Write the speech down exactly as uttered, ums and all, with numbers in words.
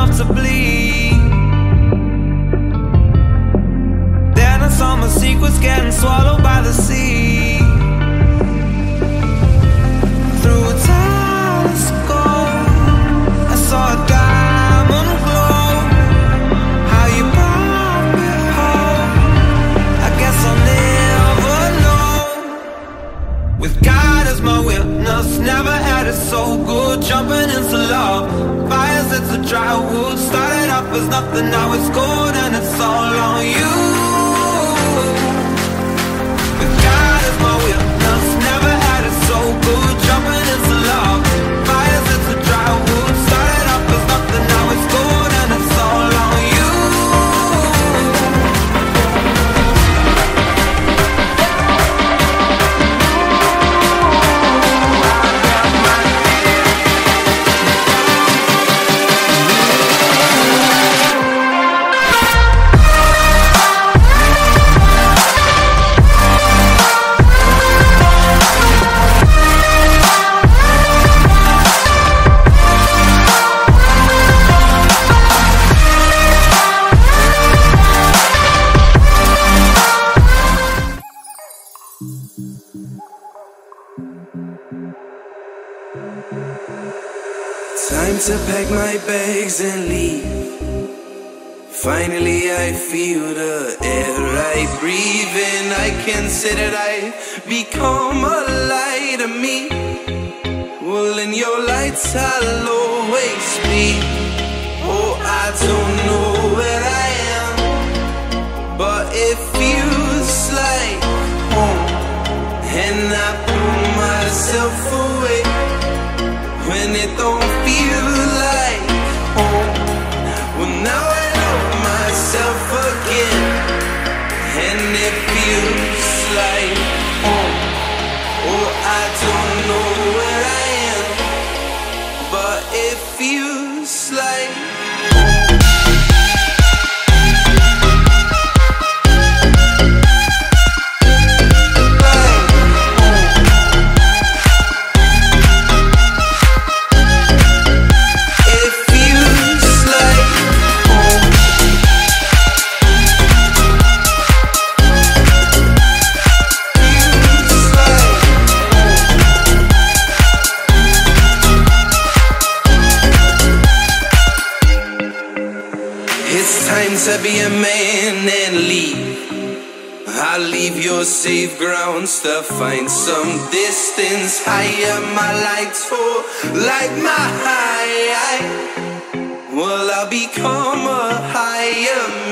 enough to bleed. Then I saw my secrets getting swallowed by the sea. Through a telescope, I saw a diamond glow. How you brought me home, I guess I'll never know. With God as my witness, never had it so good. Jumping into love, fires into dry wood. Started off as nothing, now it's gold, and it's all on you. With God as my witness, never had it so good. Jumping into love, fires into dry wood. Started off as nothing, now it's gold, and it's all on you. Time to pack my bags and leave. Finally I feel the air I breathe in. I can say that I've become a light of me. Well, in your lights I'll always be. Oh, I don't know where I am, but it feels like home. And I pull myself away when it don't feel like home. Well, now I love myself again, and it feels like home. Oh, I don't know where I am, but it feels like to be a man and leave. I'll leave your safe grounds to find some distance higher. My lights for like my high. Well, I'll become a higher